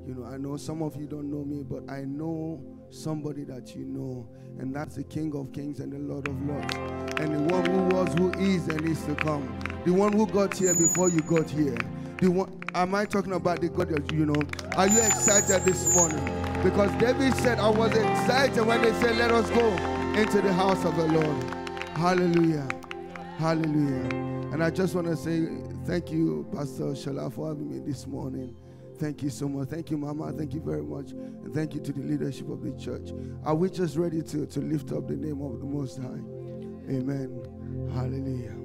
You know, I know some of you don't know me, but I know somebody that you know, and that's the King of Kings and the Lord of Lords, and the one who was, who is, and is to come. The one who got here before you got here. The one, am I talking about the God that you know? Are you excited this morning? Because David said, I was excited when they said, let us go into the house of the Lord. Hallelujah. Hallelujah. And I just want to say thank you, Pastor Shola, for having me this morning. Thank you so much. Thank you, Mama. Thank you very much. And thank you to the leadership of the church. Are we just ready to lift up the name of the Most High? Amen. Hallelujah.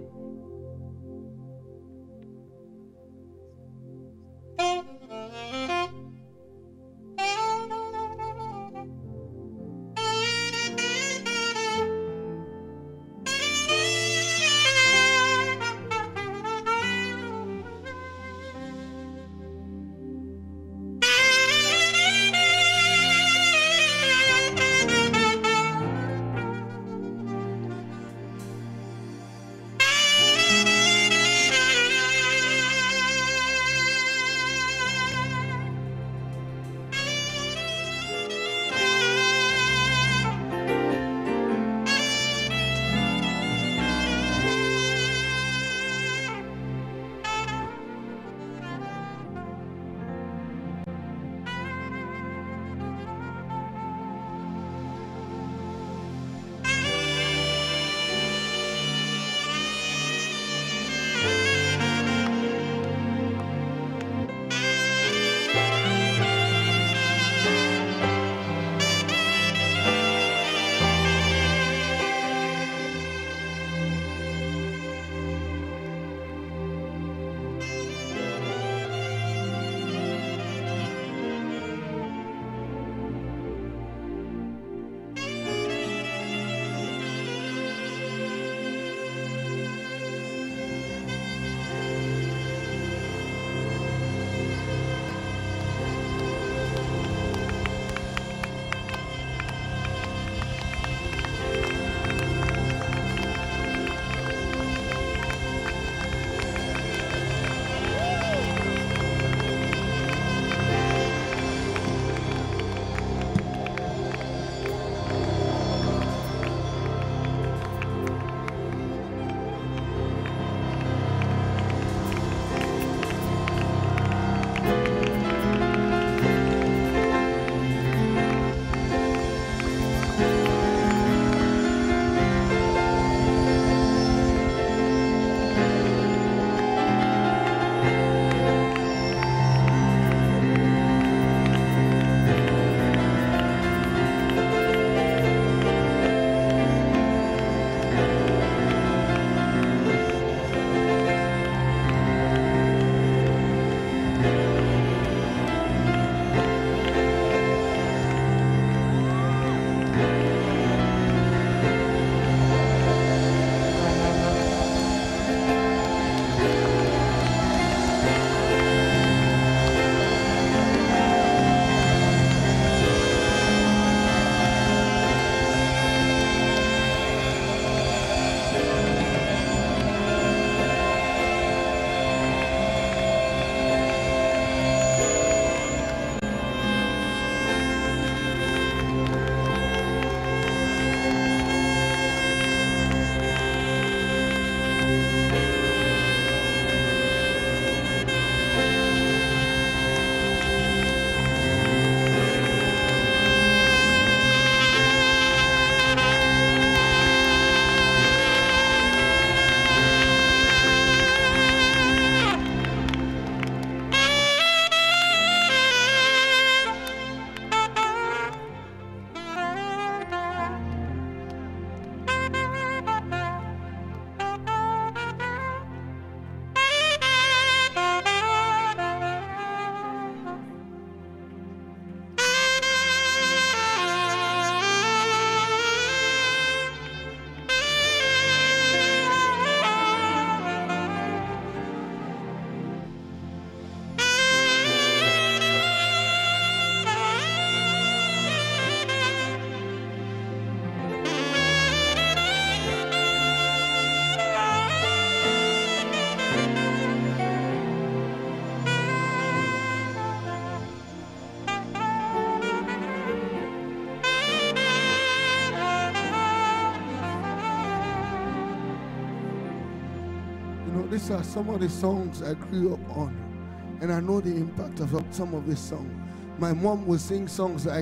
these are some of the songs I grew up on, and I know the impact of some of these songs. My mom would sing songs like,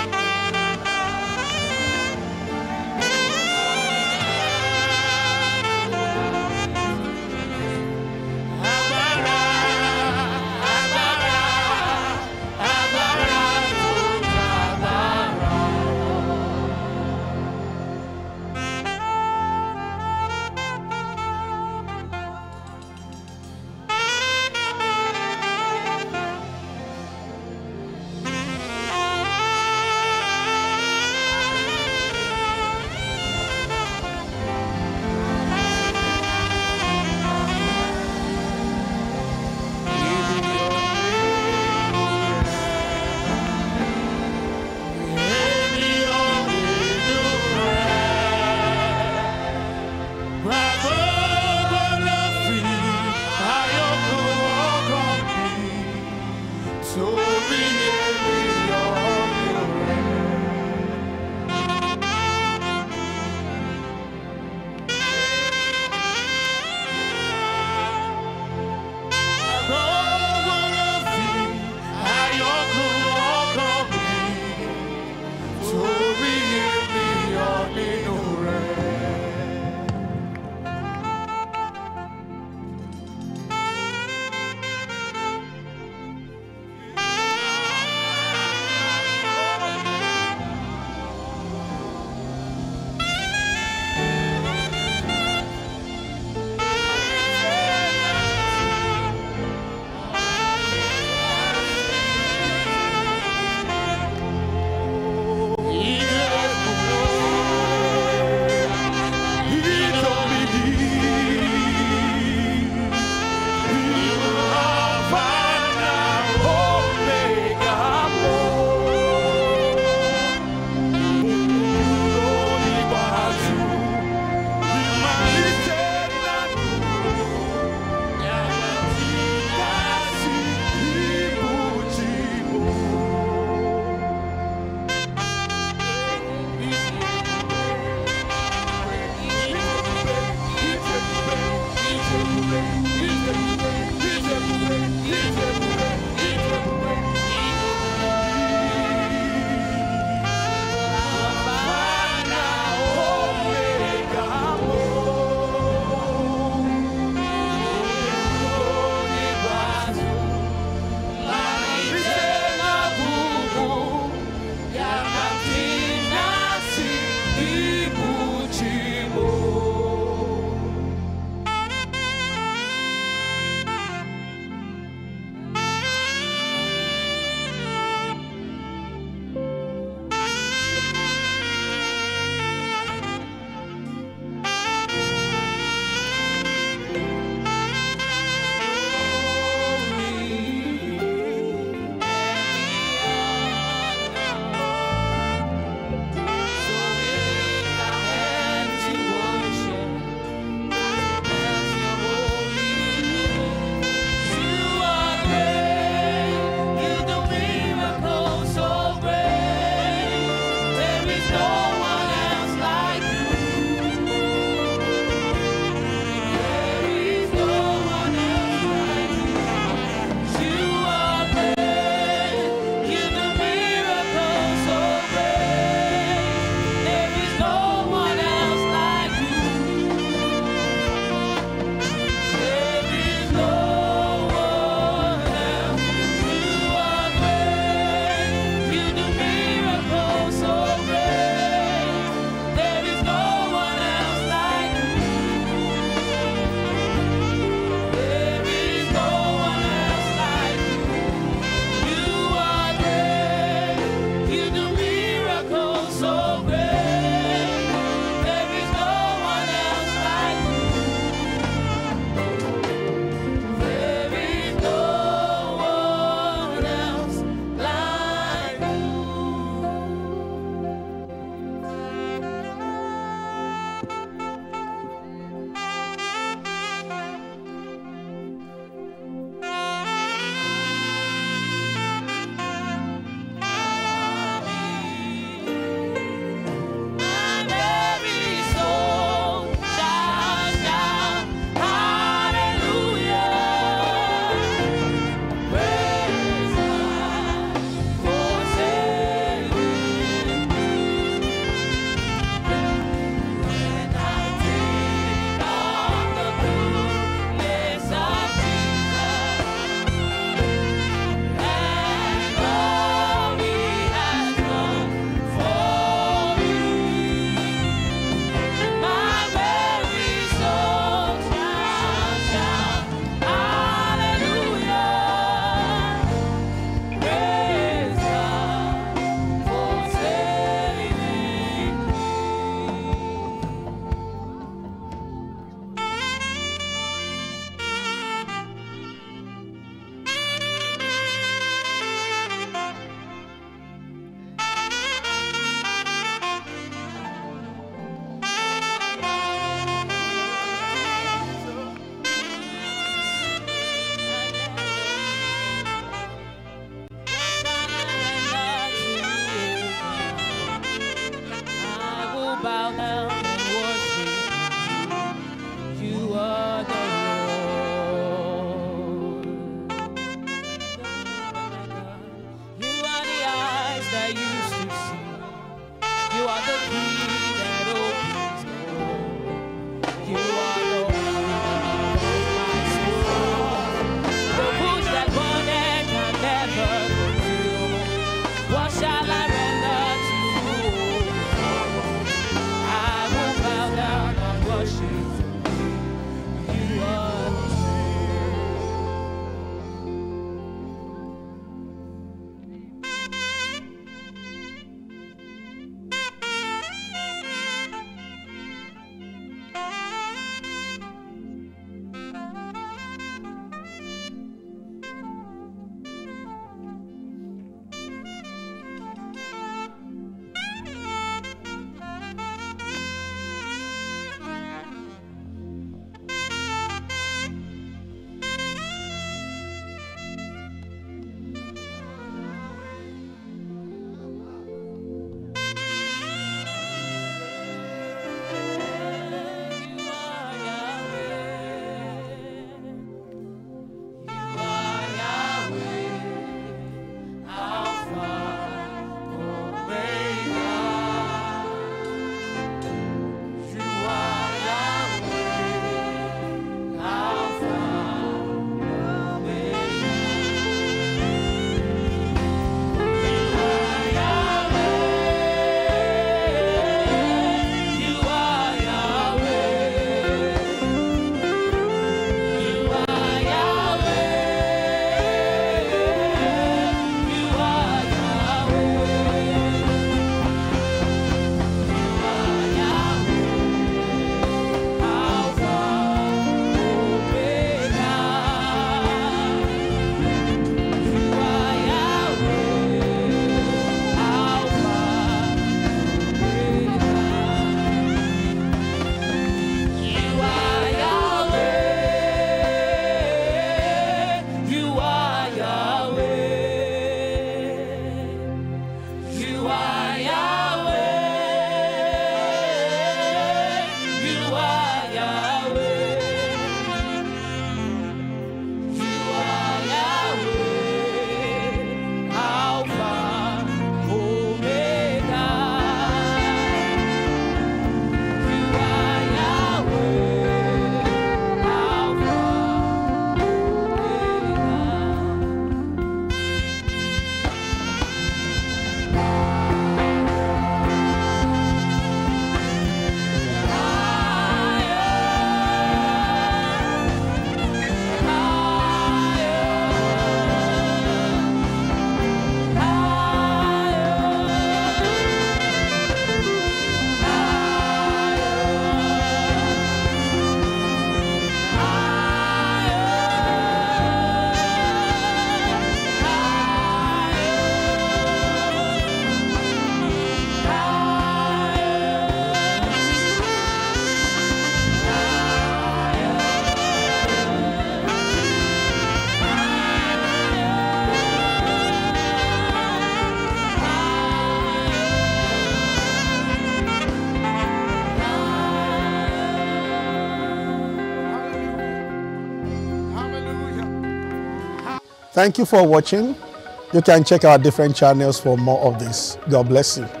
Thank you for watching. You can check our different channels for more of this. God bless you.